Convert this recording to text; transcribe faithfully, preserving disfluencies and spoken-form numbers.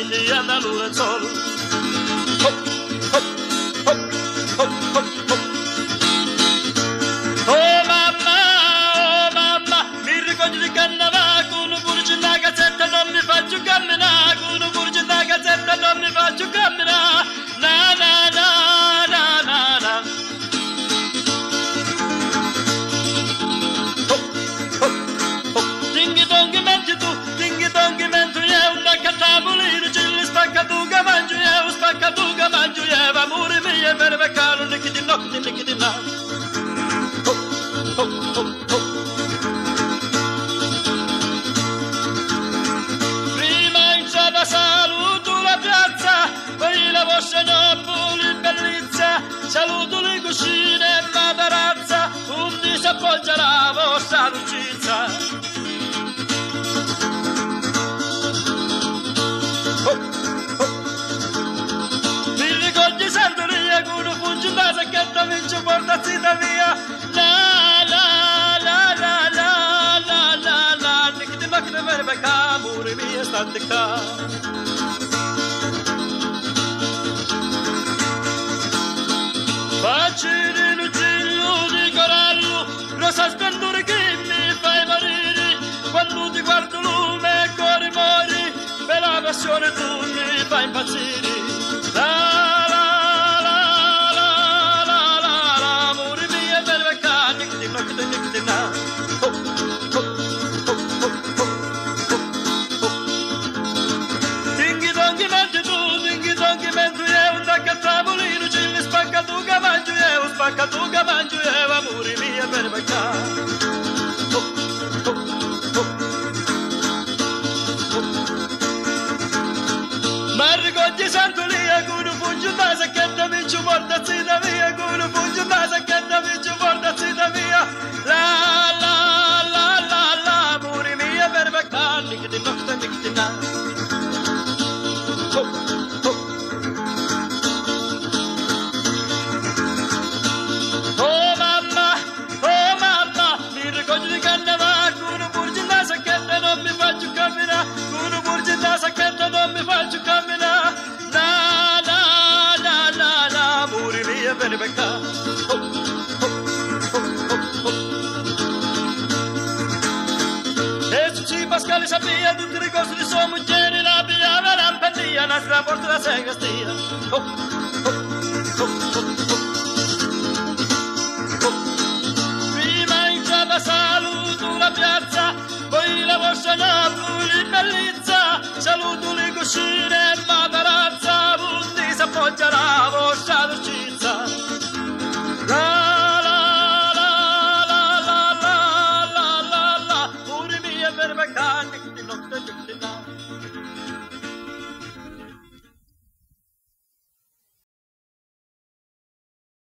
quindi anda l'ora solo. Hop, hop, hop, hop, hop, hop. Oh mamma, oh mamma, mi ricordo di carnavale, con un burgio in una cassetta non mi faccio camminare, con un burgio in una cassetta non mi faccio camminare, na na na na na na. Hop, hop, hop, dinghi donghi menti tu, dinghi donghi menti io, una cattabolina, ci li spacca tu che mangio io, spacca tu che mangio io, va muri mia, per beccare, nicchi di nocchi, nicchi di na. Hop, hop, hop, hop. Prima in ciaba saluto la piazza, poi la vostra Napoli bellezza, saluto le cucine e matarazza, undi si appoggia la vostra lucizza. Oh, oh. Mi ricordi sempre lì, con un pugno in base che da me ci porta zita via, la la la la la la la la, nicchi di nocchi di verbe ca, muri mia stante ca. Facile in uccello di corallo, rosa splendore che mi fai morire, quando ti guardo lume e cuore mori, per la passione tu mi fai impazzire. La la la la la la la, muri mia per becca, nicchi di nocchi di nicchi di na. Oh, oh, oh, oh, oh, oh, oh. Dinghi donghi menti tu, dinghi donghi menti io, da cattabolino ci li spacca tu che mangio io, spacca tu che mangio io, amore mia per becca. Oh, oh, oh, oh. Ma ricordi sempre lì, con un pugno in base che da me ci porta zita via, con un pugno in base che da me ci porta zita via, la la la la la, amore mia per becca, nicchi di nocchi, nicchi di na. Oh, oh. Oh mamma, oh mamma, mi ricordo di carnevale, con un burgio in una sacchetta non mi faccio camminare, con un burgio in una sacchetta non mi faccio camminare, la la la la la, amore mia per becca. Oh, oh, oh, oh, oh. E su ci Pasquale sapeva tutte le cose di sua moglie, la pigliava la lampadina, la porta la segrestia. Oh, oh, oh, oh, oh. Prima in ciaba saluto la piazza, poi la vostra Napoli bellezza, saluto le cucine e matarazza, undi si appoggia la vostra dolcezza. La la la la la la la la la, pure mia per becca, nicchi di nocchi, nicchi